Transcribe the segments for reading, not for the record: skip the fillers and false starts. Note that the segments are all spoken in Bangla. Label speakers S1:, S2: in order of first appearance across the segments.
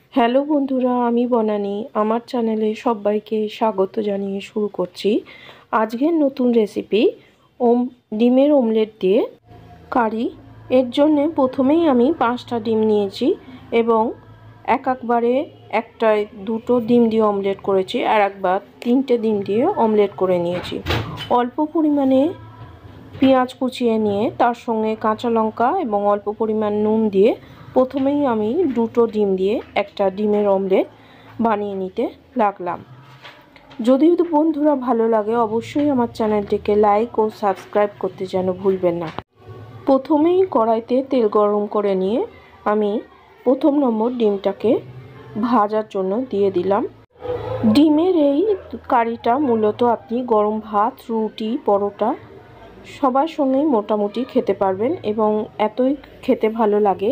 S1: হ্যালো বন্ধুরা, আমি বনানী আমার চ্যানেলে সবাইকে স্বাগত জানিয়ে শুরু করছি আজকের নতুন রেসিপি ডিমের অমলেট দিয়ে কারি। এর জন্যে প্রথমেই আমি 5টা ডিম নিয়েছি এবং একবারে একটায় 2টো ডিম দিয়ে অমলেট করেছি, আর একবার 3টে ডিম দিয়ে অমলেট করে নিয়েছি। অল্প পরিমাণে পেঁয়াজ কুচিয়ে নিয়ে তার সঙ্গে কাঁচা লঙ্কা এবং অল্প পরিমাণ নুন দিয়ে প্রথমেই আমি 2টো ডিম দিয়ে একটা ডিমের অমলেট বানিয়ে নিতে লাগলাম। যদি বন্ধুরা ভালো লাগে অবশ্যই আমার চ্যানেলটিকে লাইক ও সাবস্ক্রাইব করতে যেন ভুলবেন না। প্রথমেই কড়াইতে তেল গরম করে নিয়ে আমি প্রথম নম্বর ডিমটাকে ভাজার জন্য দিয়ে দিলাম। ডিমের এই কারিটা মূলত আপনি গরম ভাত, রুটি, পরোটা সবার সঙ্গেই মোটামুটি খেতে পারবেন এবং এতই খেতে ভালো লাগে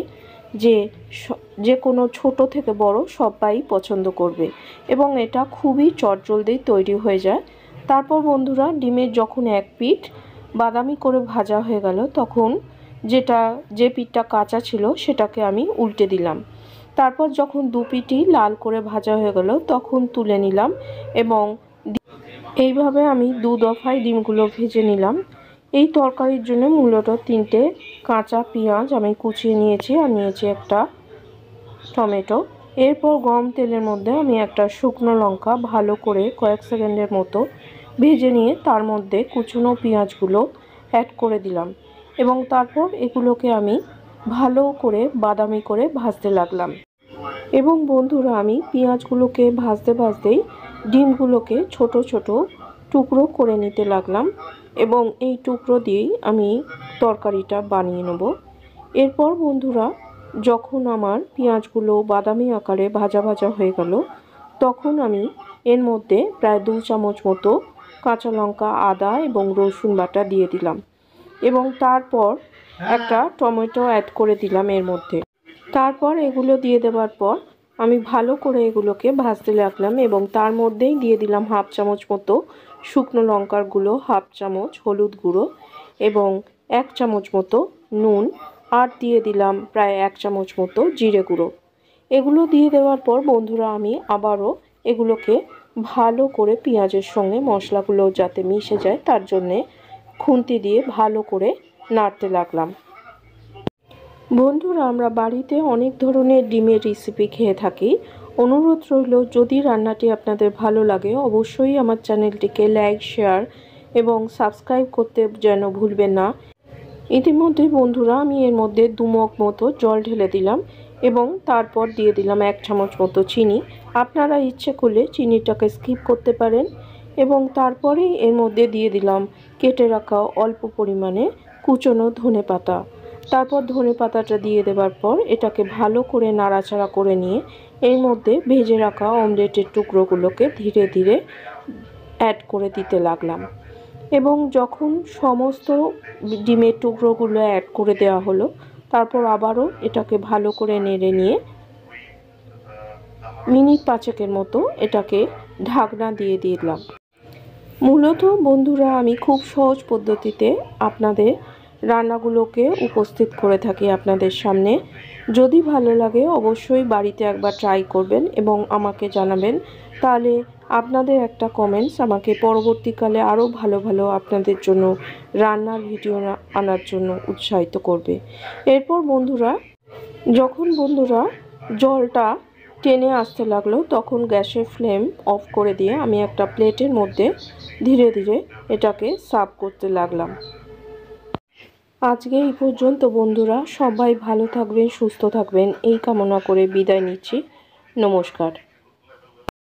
S1: যে কোনো ছোট থেকে বড় সবাই পছন্দ করবে এবং এটা খুবই চটজলদি তৈরি হয়ে যায়। তারপর বন্ধুরা ডিমের যখন এক পিঠ বাদামি করে ভাজা হয়ে গেল তখন যে পিঠটা কাঁচা ছিল সেটাকে আমি উল্টে দিলাম। তারপর যখন 2 পিঠই লাল করে ভাজা হয়ে গেল তখন তুলে নিলাম এবং এইভাবে আমি 2 দফায় ডিমগুলো ভেজে নিলাম। এই তরকারির জন্য মূলত 3টে কাঁচা পেঁয়াজ আমি কুচিয়ে নিয়েছি আর নিয়েছি একটা টমেটো। এরপর গরম তেলের মধ্যে আমি একটা শুকনো লঙ্কা ভালো করে কয়েক সেকেন্ডের মতো ভেজে নিয়ে তার মধ্যে কুচনো পেঁয়াজগুলো অ্যাড করে দিলাম এবং তারপর এগুলোকে আমি ভালো করে বাদামি করে ভাজতে লাগলাম। এবং বন্ধুরা আমি পেঁয়াজগুলোকে ভাজতেই ডিমগুলোকে ছোট ছোট টুকরো করে নিতে লাগলাম এবং এই টুকরো দিয়েই আমি তরকারিটা বানিয়ে নেব। এরপর বন্ধুরা যখন আমার পেঁয়াজগুলো বাদামি আকারে ভাজা হয়ে গেল তখন আমি এর মধ্যে প্রায় 2 চামচ মতো কাঁচা লঙ্কা, আদা এবং রসুন বাটা দিয়ে দিলাম এবং তারপর একটা টমেটো অ্যাড করে দিলাম এর মধ্যে। তারপর এগুলো দিয়ে দেওয়ার পর আমি ভালো করে এগুলোকে ভাজতে লাগলাম এবং তার মধ্যেই দিয়ে দিলাম 1/2 চামচ মতো শুকনো লঙ্কার গুঁড়ো, 1/2 চামচ হলুদ গুঁড়ো এবং 1 চামচ মতো নুন, আর দিয়ে দিলাম প্রায় 1 চামচ মতো জিরে গুঁড়ো। এগুলো দিয়ে দেওয়ার পর বন্ধুরা আমি আবারও এগুলোকে ভালো করে পেঁয়াজের সঙ্গে মশলাগুলো যাতে মিশে যায় তার জন্যে খুন্তি দিয়ে ভালো করে নাড়তে লাগলাম। বন্ধুরা আমরা বাড়িতে অনেক ধরনের ডিমের রেসিপি খেয়ে থাকি। অনুরোধ রইল যদি রান্নাটি আপনাদের ভালো লাগে অবশ্যই আমার চ্যানেলটিকে লাইক, শেয়ার এবং সাবস্ক্রাইব করতে যেন ভুলবেন না। ইতিমধ্যে বন্ধুরা আমি এর মধ্যে 2 মগ মতো জল ঢেলে দিলাম এবং তারপর দিয়ে দিলাম 1 চামচ মতো চিনি। আপনারা ইচ্ছে করলে চিনিটাকে স্কিপ করতে পারেন এবং তারপরেই এর মধ্যে দিয়ে দিলাম কেটে রাখা অল্প পরিমাণে কুচনো ধনেপাতা। তারপর ধনেপাতাটা দিয়ে দেওয়ার পর এটাকে ভালো করে নাড়াচাড়া করে নিয়ে এর মধ্যে ভেজে রাখা অমলেটের টুকরোগুলোকে ধীরে ধীরে অ্যাড করে দিতে লাগলাম এবং যখন সমস্ত ডিমের টুকরোগুলো অ্যাড করে দেওয়া হলো তারপর আবারও এটাকে ভালো করে নেড়ে নিয়ে মিনিট 5 মতো এটাকে ঢাকনা দিয়ে দিলাম। মূলত বন্ধুরা আমি খুব সহজ পদ্ধতিতে আপনাদের রান্নাগুলোকে উপস্থিত করে থাকি আপনাদের সামনে। যদি ভালো লাগে অবশ্যই বাড়িতে একবার ট্রাই করবেন এবং আমাকে জানাবেন, তাহলে আপনাদের একটা কমেন্টস আমাকে পরবর্তীকালে আরও ভালো আপনাদের জন্য রান্নার ভিডিও আনার জন্য উৎসাহিত করবে। এরপর যখন বন্ধুরা জলটা টেনে আসতে লাগলো তখন গ্যাসের ফ্লেম অফ করে দিয়ে আমি একটা প্লেটের মধ্যে ধীরে ধীরে এটাকে সার্ভ করতে লাগলাম। আজকে এই পর্যন্ত বন্ধুরা, সবাই ভালো থাকবেন, সুস্থ থাকবেন এই কামনা করে বিদায় নিচ্ছি। নমস্কার।